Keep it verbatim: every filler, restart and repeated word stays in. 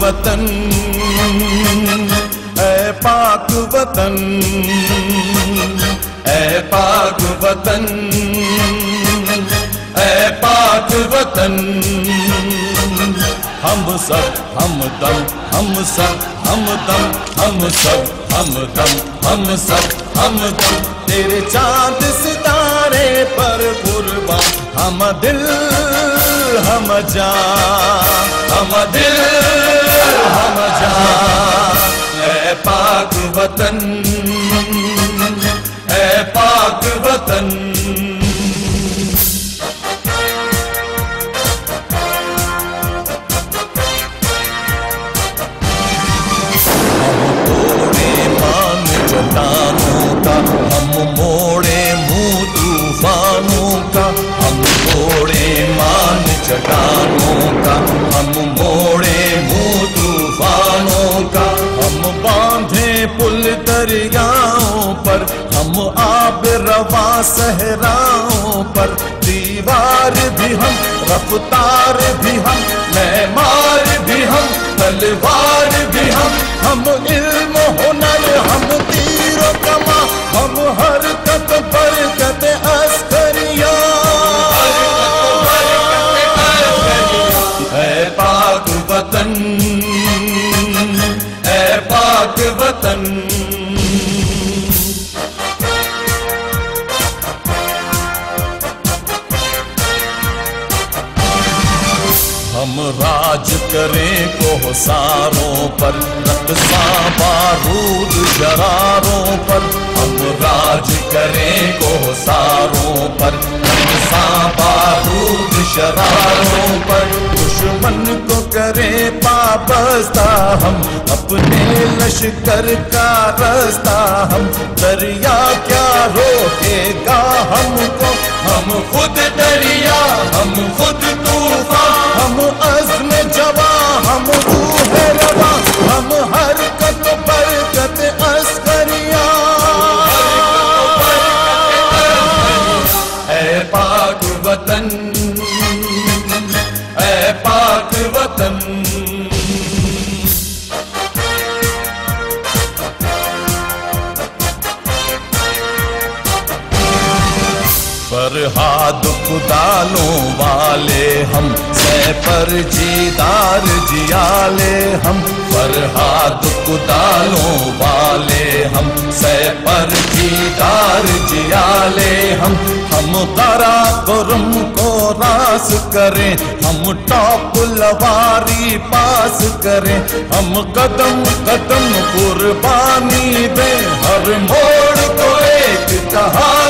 वतन, ऐ पाक वतन, ऐ पाक वतन, ऐ पाक वतन। हम सब हम दम, हम सब हम दम, हम सब हम दम, हम सब हम दम। तेरे चांद सितारे पर कुर्बान हम दिल हम जान, हम दिल हम जान। ऐ पाक वतन, ऐ पाक वतन। हम मोड़े मुंह तूफानों का, हम मोड़े मान चट्टानों का, हम मोड़े मुंह तूफानों का। हम बांधे पुल दरियाओं पर, हम आब रवा सहराओं पर। दीवार भी हम, रफ्तार भी हम, मैमार भी हम, तलवार भी हम। हम इल्म हुनर, हम तीर कमा, हम हरकत बरकत अस्करिया। ऐ पाक वतन, ऐ पाक वतन। हम राज करें कोहसारों पर, रक्सा बारूद जरारों पर। हम राज करें कोहसारों पर, रक्सा बारूद शरारों पर। दुश्मन को करें पाबस्ता हम, अपने लश्कर का रास्ता हम। दरिया क्या रोकेगा हमको, हम खुद दरिया, हम खुद तूफान। हम अज़्म जवा, हम रूह रवा, हम हरकत बरकत अस्करिया। ऐ पाक वतन, ऐ पाक वतन। फरहाद कुदालों वाले हम, सै पर जीदार जियाले हम। फरहाद कुदालों वाले हम, सै पर जीदार जियाले हम। हम करा गुरम को रास करें, हम टॉप लवारी पास करें। हम कदम कदम कुर्बानी दें, हर मोड़ को एक कहा